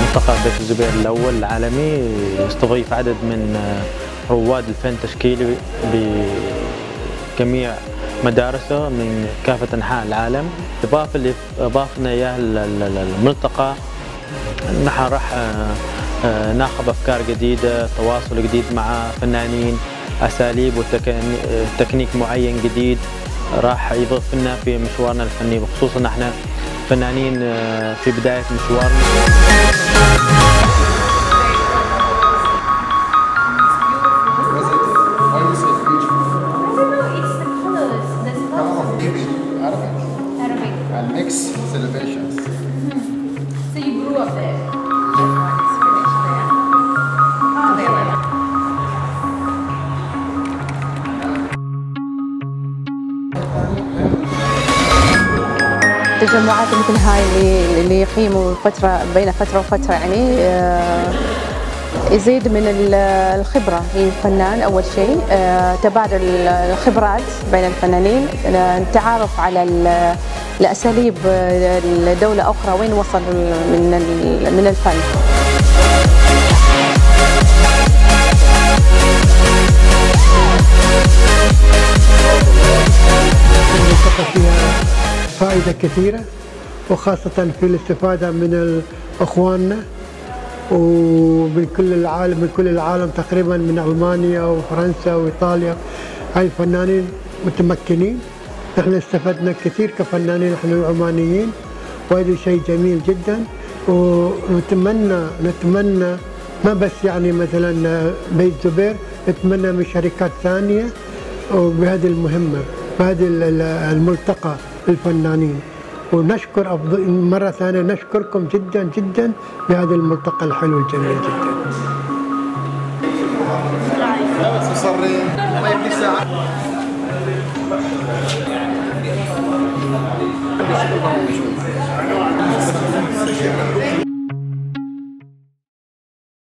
ملتقى بيت الزبير الأول العالمي يستضيف عدد من رواد الفن التشكيلي بجميع مدارسه من كافة أنحاء العالم. إضافة اللي أضافنا إياه الملتقى، نحن راح ناخذ أفكار جديدة، تواصل جديد مع فنانين، أساليب وتكنيك معين جديد راح يضيف لنا في مشوارنا الفني، وخصوصا احنا فنانين في بداية مشوارنا. تجمعات مثل هاي اللي يقيموا بين فترة وفترة يعني يزيد من الخبرة للفنان. أول شيء تبادل الخبرات بين الفنانين، التعارف على الأساليب لدولة أخرى وين وصل من الفن. فائدة كثيرة، وخاصة في الاستفادة من أخواننا ومن كل العالم تقريبا، من ألمانيا وفرنسا وإيطاليا. هاي الفنانين متمكنين، نحن استفدنا كثير كفنانين نحن عمانيين، وهذا شيء جميل جدا. ونتمنى ما بس يعني مثلا بيت زبير، نتمنى من شركات ثانية وبهذه المهمة، بهذه الملتقى الفنانين. ونشكر مرة ثانية نشكركم جدا جدا بهذا الملتقى الحلو الجميل جدا.